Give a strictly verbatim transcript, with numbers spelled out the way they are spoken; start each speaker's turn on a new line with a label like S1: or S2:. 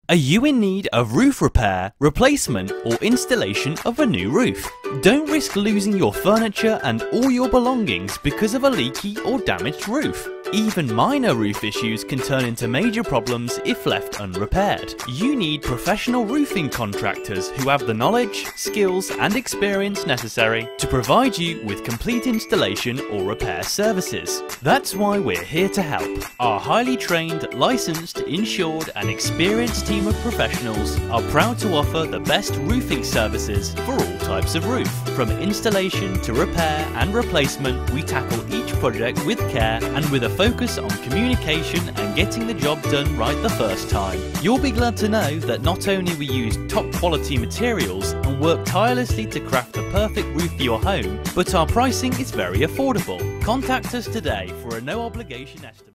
S1: Are you in need of roof repair, replacement or installation of a new roof? Don't risk losing your furniture and all your belongings because of a leaky or damaged roof. Even minor roof issues can turn into major problems if left unrepaired. You need professional roofing contractors who have the knowledge, skills and experience necessary to provide you with complete installation or repair services. That's why we're here to help. Our highly trained, licensed, insured and experienced team of professionals are proud to offer the best roofing services for all types of roof. From installation to repair and replacement, we tackle each project with care and with a focus on communication and getting the job done right the first time. You'll be glad to know that not only we use top quality materials and work tirelessly to craft the perfect roof for your home, but our pricing is very affordable. Contact us today for a no obligation estimate.